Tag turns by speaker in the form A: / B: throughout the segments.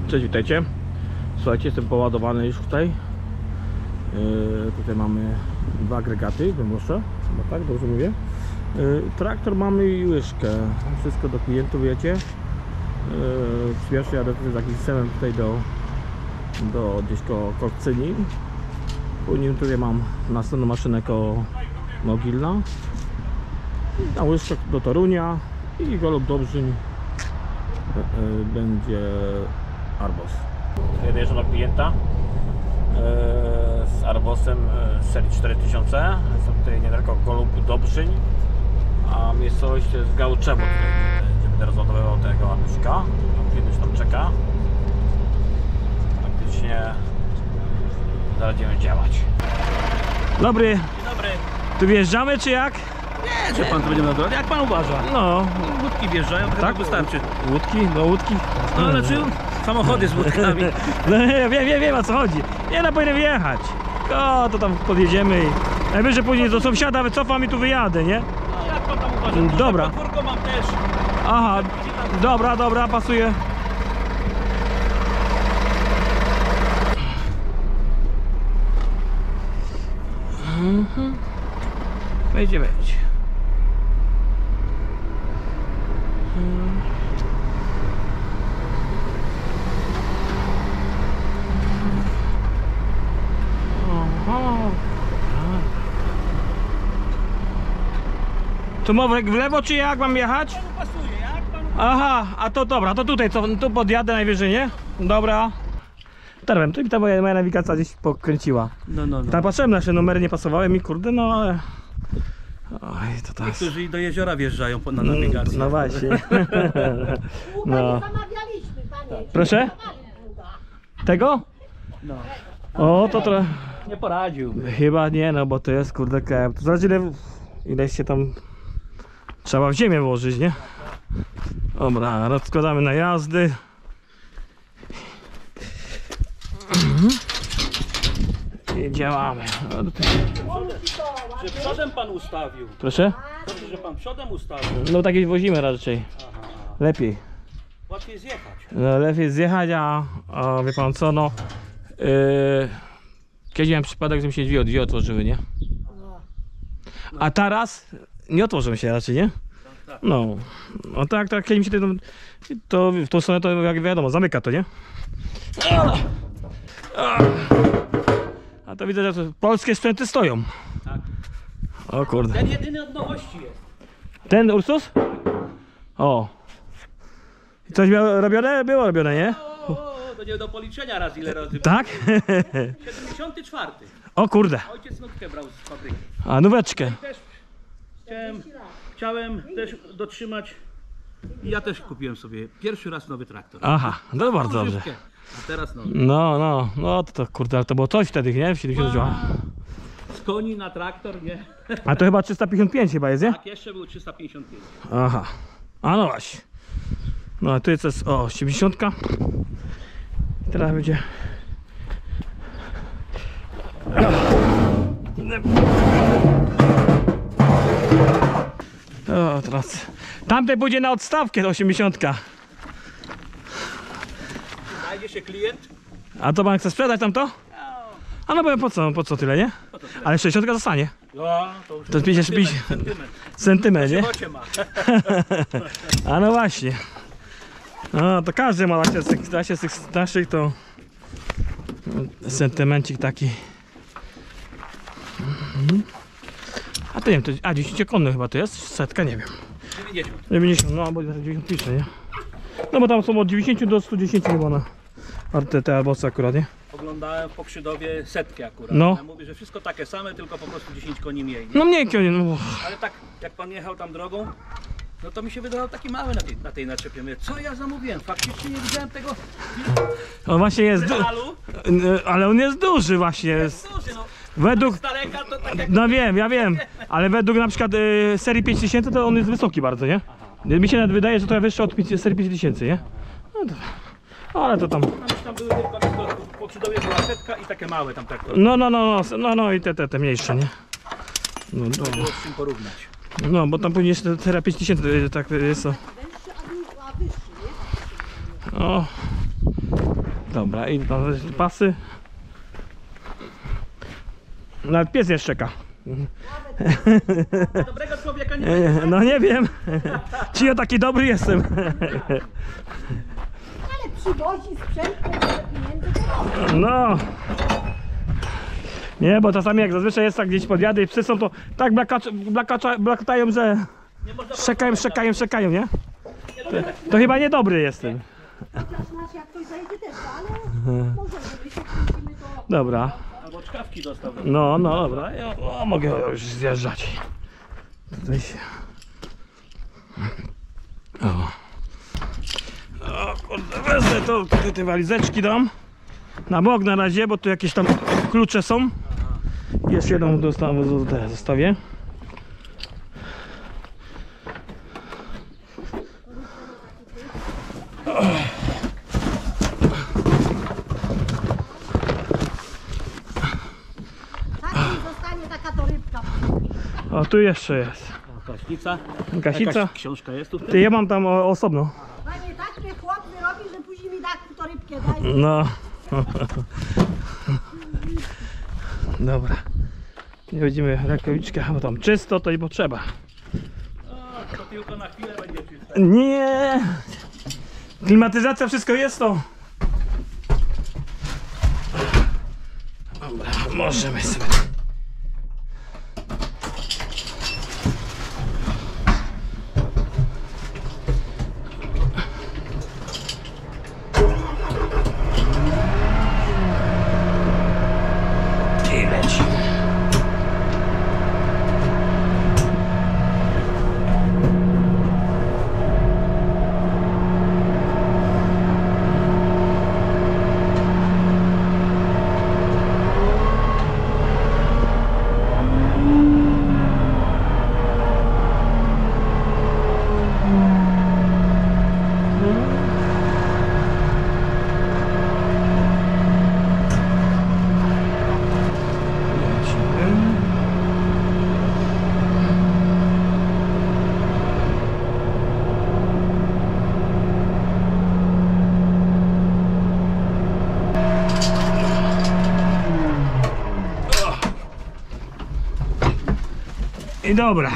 A: Cześć, witajcie. Słuchajcie, jestem poładowany już tutaj. Tutaj mamy dwa agregaty, wymuszę, chyba tak, dobrze mówię. Traktor mamy i łyżkę. Wszystko do klientów, wiecie. Pierwszy jadę z jakimś systemem tutaj do gdzieś koło Korcyni. Później tutaj mam następną maszynę koło Mogilna. Na łyżkę do Torunia i Golub Dobrzyń będzie Arbos. Jeżdżę do klienta z Arbosem z serii 4000. Są tutaj niedaleko Golub Dobrzyń, a miejscowość to jest Gałczewo, gdzie będę rozładowywał tego Anuszka. Klient już tam czeka. Praktycznie zaraz będziemy działać. Dobry.
B: Dzień dobry.
A: Tu wjeżdżamy czy jak?
B: Nie, że pan tu będzie na drodze, jak pan uważa?
A: No.
B: Łódki wjeżdżają, to tak wystarczy.
A: Łódki? No łódki.
B: No znaczy samochody z łódkami.
A: No wiem o co chodzi. Nie, no powinien wjechać. O, to tam podjedziemy i najwyżej później do sąsiada wycofam i tu wyjadę, nie?
B: No jak pan tam uważa?
A: Dobra.
B: Podwórko mam też.
A: Aha, dobra, pasuje. Wejdzie. Tu w lewo czy jak mam jechać?
B: Pasuje, jak pan...
A: Aha, a to dobra, to tutaj, tu podjadę najwyżej, nie? Dobra. Terwem, tu mi ta moja nawigacja gdzieś pokręciła.
B: No.
A: Tak patrzyłem, nasze numery nie pasowały mi, kurde, no ale... Oj, to tak.
B: Niektórzy do jeziora wjeżdżają na nawigację.
A: No właśnie.
C: No. Zamawialiśmy, panie.
A: Proszę? Tego?
B: No.
A: O, to trochę...
B: Nie poradził.
A: Chyba nie, no bo to jest, kurde, KM. To zależy ile się tam trzeba w ziemię włożyć, nie? Dobra, rozkładamy na jazdy. I działamy.
B: Że przodem pan ustawił.
A: Proszę?
B: Dobrze, że pan przodem ustawił.
A: No takie wozimy raczej.
B: Aha.
A: Lepiej.
B: Łatwiej zjechać.
A: No, lepiej zjechać, a wie pan co, no. Kiedyś miałem przypadek, że mi się drzwi otworzyły, nie? A teraz nie otworzymy się raczej, nie? No. No tak, kiedyś mi się to w tą stronę to jak wiadomo, zamyka to, nie? A to widzę, że polskie sprzęty stoją.
B: Tak.
A: O kurde.
B: Ten jedyny od nowości jest.
A: Ten Ursus? O. I coś robione? Było robione, nie?
B: To nie do policzenia raz ile razy.
A: Tak?
B: 74.
A: O kurde.
B: Ojciec nutkę brał z fabryki.
A: A nóweczkę.
B: Też chciałem też dotrzymać. I ja też kupiłem sobie pierwszy raz nowy traktor.
A: Aha, no bardzo dobrze.
B: A teraz nowy.
A: No to kurde, ale to było coś wtedy, nie? W 70.
B: Z koni na traktor, nie?
A: A to chyba 355 chyba jest, nie?
B: Tak, jeszcze był 355.
A: Aha. A no właśnie. No a tu jest 70. Teraz będzie. O, teraz. Tamte pójdzie na odstawkę do 80.
B: Znajdzie się klient?
A: A to pan chce sprzedać tamto? A no powiem po co tyle, nie? Ale 60 zostanie.
B: No, to już
A: To jest 50 centymetr, nie?
B: Kocie ma.
A: A no właśnie. No to każdy ma właśnie z tych starszych to sentymencik taki. A to nie wiem, to 10-konny chyba to jest? Setka, nie wiem.
B: 90.
A: 90, no bo 90 pisze, nie? No bo tam są od 90 do 110 chyba na te albosy akurat, nie?
B: Oglądałem w Pokrzydowie setki akurat.
A: No.
B: Ja mówię, że wszystko takie same, tylko po prostu 10 koni mniej. Nie?
A: No mniej, no.
B: Ale tak, jak pan jechał tam drogą, no to mi się wydawał taki mały na tej naczepie. Mówię, co ja zamówiłem? Faktycznie nie widziałem tego
A: On właśnie jest
B: medalu.
A: ale on jest duży właśnie. Jest.
B: Duży, no.
A: Według,
B: Z daleka to tak jak...
A: no ja wiem, ale według na przykład serii 5000 to on jest wysoki bardzo, nie? Mi się nawet wydaje, że to wyższy od serii 5000, nie? No to, ale to tam.
B: Tam były tylko w Pokrzydowie była setka i takie małe tam tak.
A: No i te mniejsze, nie? No,
B: To było z czym porównać.
A: no bo tam później jeszcze seria 5000 tak jest to. O. Dobra, i pasy. Nawet pies nie szczeka.
B: Dobrego człowieka nie
A: No nie wiem. Czy ja taki dobry jestem?
C: Ale przywozi sprzęt, będzie pieniędzy, to robi.
A: No. Nie, bo czasami jak zazwyczaj jest tak gdzieś podjadę i psy są to tak blakatają, że szczekają, nie? To chyba niedobry jestem.
C: Chociaż nasz jak ktoś zajdzie też, ale może żeby się kręcimy to...
A: Dobra.
B: Albo czkawki dostał.
A: No, dobra. Mogę już zjeżdżać. Tutaj się... O kurde, wezmę to, tutaj te walizeczki dam. Na bok na razie, bo tu jakieś tam klucze są. Jeszcze jedną zostawię.
C: Tak mi zostanie taka torybka.
A: O, tu jeszcze jest.
B: Kaśnica.
A: Kasica.
B: Jakaś książka jest tu w tym?
A: Ty, ja mam tam osobno.
C: Panie, tak mnie chłop wyrobi, że później mi taką torybkę daj.
A: No. Dobra. Nie będziemy rękawiczkę, bo tam czysto to i potrzeba.
B: To tylko na chwilę będzie czyste.
A: Nie. Klimatyzacja, wszystko jest to. Dobra, możemy sobie. I lecimy. I dobra.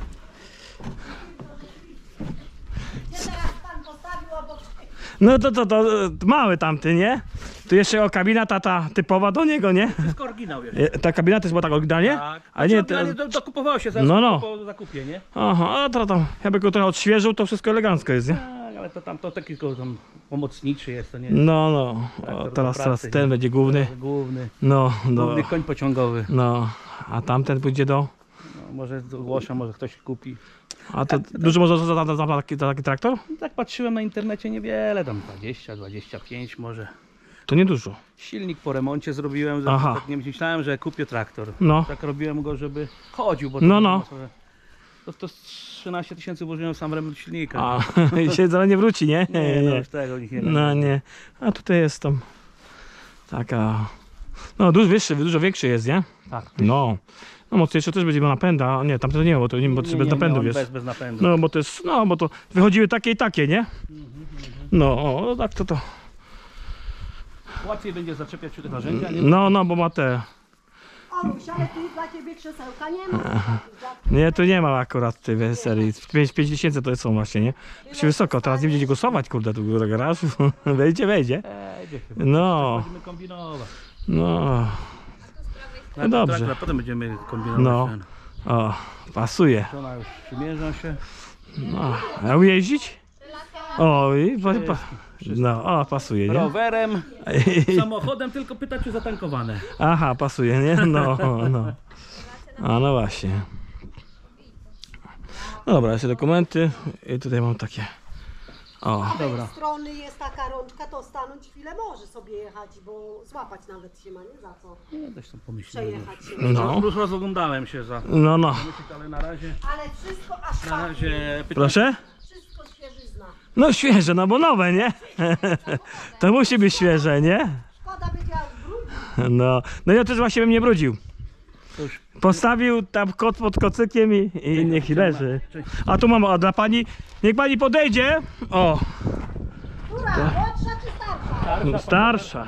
C: Gdzie teraz pan postawił obok...
A: No to mały tamty, nie? Tu jeszcze kabina ta typowa do niego, nie?
B: Wszystko oryginał jest.
A: Ta kabina też była tak oryginalnie?
B: Tak.
A: A nie,
B: Dokupowało się za
A: No.
B: po zakupie, nie?
A: Aha, a to tam, jakby go trochę odświeżył, to wszystko elegancko jest, nie?
B: Tak, ale to tam to taki tylko tam pomocniczy jest, to nie
A: No. O,
B: Traktor do
A: teraz
B: pracy,
A: ten
B: nie?
A: będzie główny.
B: Główny
A: No.
B: koń pociągowy.
A: No, a tamten pójdzie do...
B: No, może z Łosza, może ktoś kupi.
A: A to dużo może za taki traktor?
B: No, tak patrzyłem na internecie, niewiele, tam 20, 25 może.
A: To nie dużo.
B: Silnik po remoncie zrobiłem,
A: Aha.
B: tak nie myślałem, że kupię traktor.
A: No.
B: Tak robiłem go, żeby chodził, bo
A: No.
B: To 13 000 włożyłem w sam remont silnika.
A: A, i się zaraz nie wróci, nie?
B: nie, no już tego nikt nie
A: No nie. A tutaj jest tam taka... No dużo większy jest, nie?
B: Tak.
A: No. No mocniejszy też będzie miał napęda. A nie, tam to nie ma, bo to nie, bo to bez napędów
B: on
A: jest.
B: bez napędu.
A: No bo to jest, no bo to wychodziły takie i takie, nie? No, tak to.
B: Łatwiej będzie zaczepiać tych narzędzia, nie?
A: No, bo ma te.
C: Oluś, ale tu dla ciebie krzesełka nie ma.
A: Nie, tu nie ma akurat tej serii. 5000 to są właśnie, nie? Się wysoko, teraz nie będziecie głosować, kurde, tu do garażu. Wejdzie.
B: Idzie chyba.
A: No,
B: Będziemy kombinować.
A: no. No dobrze.
B: Tak, potem będziemy kombinować.
A: No.
B: ten.
A: O, pasuje.
B: Żona już przymierza się.
A: No, a ujeździć? O, no, pasuje, nie?
B: Rowerem, samochodem, tylko pytać, czy zatankowane.
A: Aha, pasuje, nie? No. A no właśnie. No dobra, jeszcze dokumenty i tutaj mam takie. O,
C: Z tej strony jest taka rączka, to stanąć chwilę może sobie jechać, bo złapać nawet się ma, nie za co
B: No, też tam pomyślałem.
C: przejechać się.
A: no,
B: Już rozglądałem się za
A: no.
B: myśleć, ale na razie,
C: Ale wszystko aż
B: na
C: tak,
B: razie pytać.
A: Proszę?
C: wszystko świeżyzna.
A: No świeże, no bo nowe, nie? To musi być świeże, nie?
C: Szkoda będzie aż brudzi.
A: No ja też właśnie bym nie brudził.
B: To już
A: Postawił tam kot pod kocykiem i niech leży. A tu mam, a dla pani, niech pani podejdzie. O,
C: Która, młodsza czy starsza?
A: Starsza.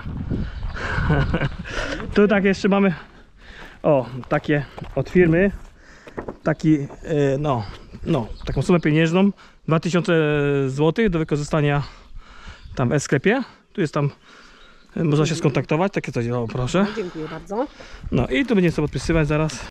A: Tu tak jeszcze mamy, o, takie od firmy, taki, taką sumę pieniężną, 2000 zł do wykorzystania tam w sklepie. Tu jest tam, można się skontaktować, takie coś, o proszę.
C: Dziękuję bardzo.
A: No i tu będziemy sobie podpisywać zaraz.